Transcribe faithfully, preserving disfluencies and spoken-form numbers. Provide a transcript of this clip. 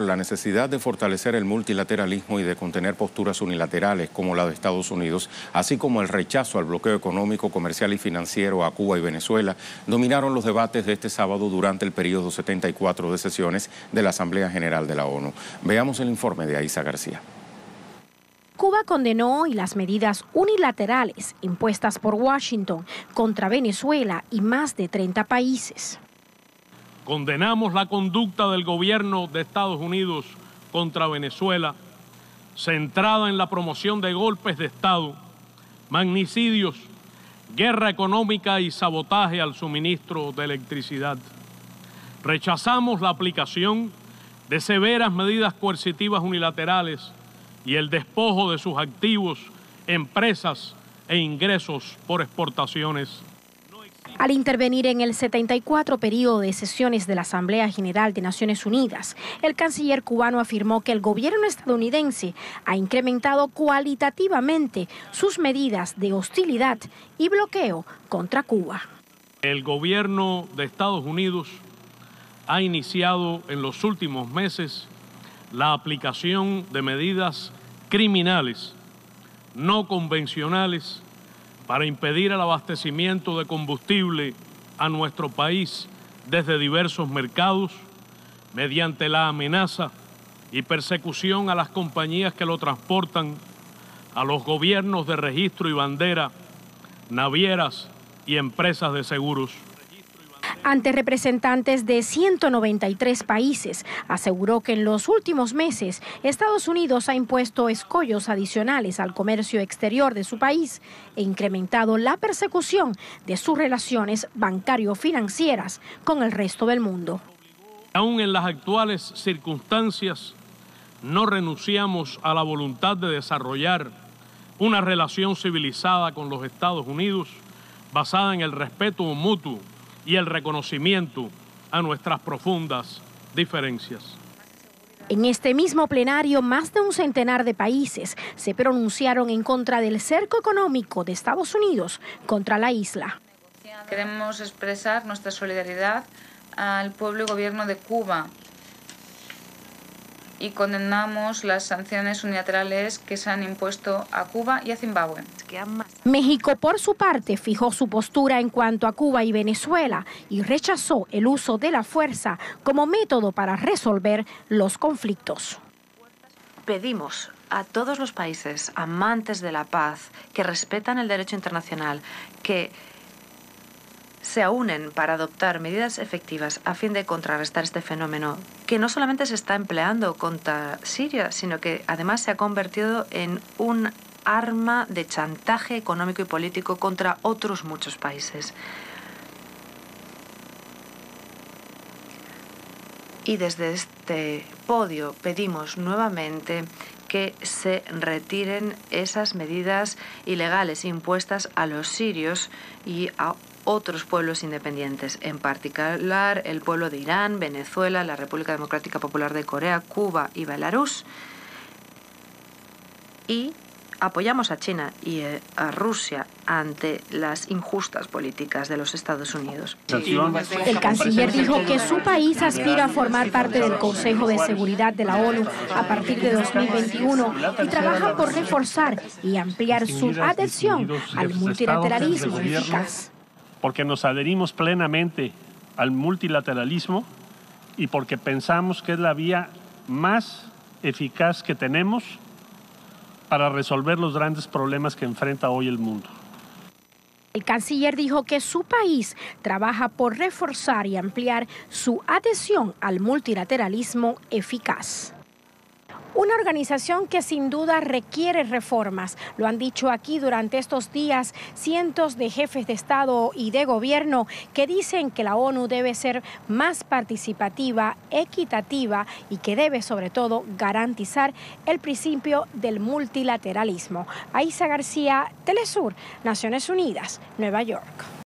La necesidad de fortalecer el multilateralismo y de contener posturas unilaterales como la de Estados Unidos, así como el rechazo al bloqueo económico, comercial y financiero a Cuba y Venezuela, dominaron los debates de este sábado durante el periodo setenta y cuatro de sesiones de la Asamblea General de la ONU. Veamos el informe de Aisa García. Cuba condenó hoy las medidas unilaterales impuestas por Washington contra Venezuela y más de treinta países. Condenamos la conducta del gobierno de Estados Unidos contra Venezuela, centrada en la promoción de golpes de Estado, magnicidios, guerra económica y sabotaje al suministro de electricidad. Rechazamos la aplicación de severas medidas coercitivas unilaterales y el despojo de sus activos, empresas e ingresos por exportaciones. Al intervenir en el setenta y cuatro periodo de sesiones de la Asamblea General de Naciones Unidas, el canciller cubano afirmó que el gobierno estadounidense ha incrementado cualitativamente sus medidas de hostilidad y bloqueo contra Cuba. El gobierno de Estados Unidos ha iniciado en los últimos meses la aplicación de medidas criminales, no convencionales, para impedir el abastecimiento de combustible a nuestro país desde diversos mercados, mediante la amenaza y persecución a las compañías que lo transportan, a los gobiernos de registro y bandera, navieras y empresas de seguros. Ante representantes de ciento noventa y tres países, aseguró que en los últimos meses Estados Unidos ha impuesto escollos adicionales al comercio exterior de su país e incrementado la persecución de sus relaciones bancario-financieras con el resto del mundo. Aún en las actuales circunstancias, no renunciamos a la voluntad de desarrollar una relación civilizada con los Estados Unidos basada en el respeto mutuo y el reconocimiento a nuestras profundas diferencias. En este mismo plenario, más de un centenar de países se pronunciaron en contra del cerco económico de Estados Unidos contra la isla. Queremos expresar nuestra solidaridad al pueblo y gobierno de Cuba y condenamos las sanciones unilaterales que se han impuesto a Cuba y a Zimbabue. México, por su parte, fijó su postura en cuanto a Cuba y Venezuela y rechazó el uso de la fuerza como método para resolver los conflictos. Pedimos a todos los países amantes de la paz, que respetan el derecho internacional, que se unen para adoptar medidas efectivas a fin de contrarrestar este fenómeno, que no solamente se está empleando contra Siria, sino que además se ha convertido en un arma de chantaje económico y político contra otros muchos países. Y desde este podio pedimos nuevamente que se retiren esas medidas ilegales impuestas a los sirios y a otros pueblos independientes, en particular el pueblo de Irán, Venezuela, la República Democrática Popular de Corea, Cuba y Belarus. Y apoyamos a China y a Rusia ante las injustas políticas de los Estados Unidos. El canciller dijo que su país aspira a formar parte del Consejo de Seguridad de la ONU a partir de dos mil veintiuno y trabaja por reforzar y ampliar su adhesión al multilateralismo eficaz. Porque nos adherimos plenamente al multilateralismo y porque pensamos que es la vía más eficaz que tenemos para resolver los grandes problemas que enfrenta hoy el mundo. El canciller dijo que su país trabaja por reforzar y ampliar su adhesión al multilateralismo eficaz. Una organización que sin duda requiere reformas. Lo han dicho aquí durante estos días cientos de jefes de Estado y de gobierno que dicen que la ONU debe ser más participativa, equitativa y que debe sobre todo garantizar el principio del multilateralismo. Aisa García, Telesur, Naciones Unidas, Nueva York.